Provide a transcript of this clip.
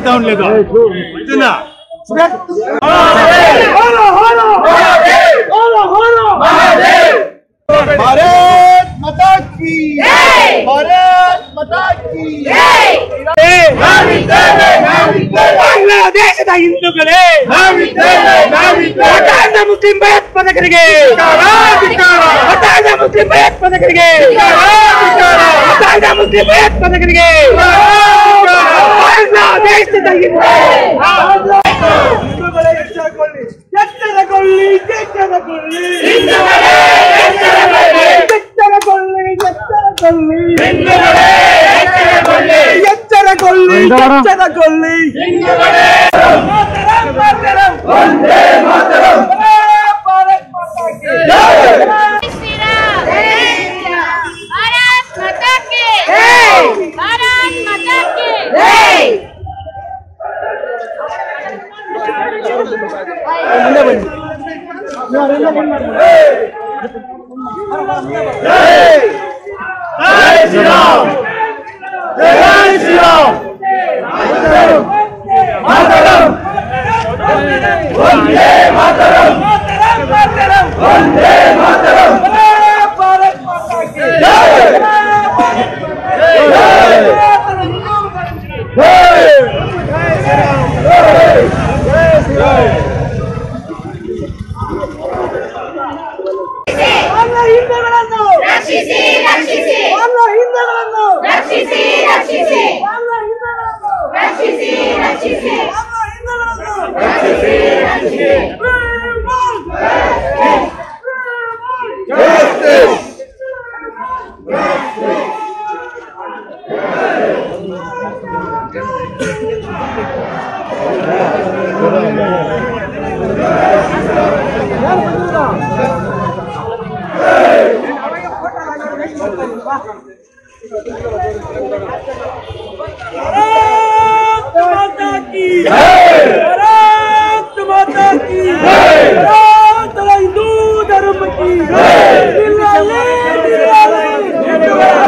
tahun lego. Itu na. Bharat माता की जय। भारत माता की जय। ಬಾಂಗ್ಲಾದೇಶದ ಹಿಂದೂಗಳೇ, ಹಠಾದ ಮುಸ್ಲಿಂ ಭಯೋತ್ಪಾದಕರಿಗೆ, ಹಠಾದ ಮುಸ್ಲಿಂ ಭಯೋತ್ಪಾದಕರಿಗೆ, ಹಠಾದ ಮುಸ್ಲಿಂ ಭಯೋತ್ಪಾದಕರಿಗೆ ಬಾಂಗ್ಲಾದೇಶದ ಹಿಂದೂಗಳೇ ಎಚ್ಚರಗೊಳ್ಳಿ, ಎಚ್ಚರಗೊಳ್ಳಿ, ಎಚ್ಚರಗೊಳ್ಳಿ, ಎಚ್ಚರಗೊಳ್ಳಿ, ಎಚ್ಚರಗೊಳ್ಳಿ, ವಂದೇ ಮಾತರಂ, ಭಾರತ್ ಮಾತಾ ಕಿ ಜೈ, ಭಾರತ್ ಮಾತಾ ಕಿ ಜೈ, ಭಾರತ್ ಮಾತಾ ಕಿ ಜೈ. ಮುಂದೆ ಬನ್ನಿ. जय श्री राम, जय श्री राम, मातरम, वंदे मातरम, वंदे मातरम, भारत माता की जय, ಹಿಂದೂಗಳನ್ನು ರಕ್ಷಿಸಿ, ರಕ್ಷಿಸಿ, ಹಿಂದೂಗಳನ್ನು ರಕ್ಷಿಸಿ, ರಕ್ಷಿಸಿ, ಹಿಂದೂಗಳನ್ನು ರಕ್ಷಿಸಿ, ರಕ್ಷಿಸಿ, ಹಿಂದೂಗಳನ್ನು ರಕ್ಷಿಸಿ, ರಕ್ಷಿಸಿ. भारत माता की जय, भारत माता की जय, भारत हिंदू धर्म की जय,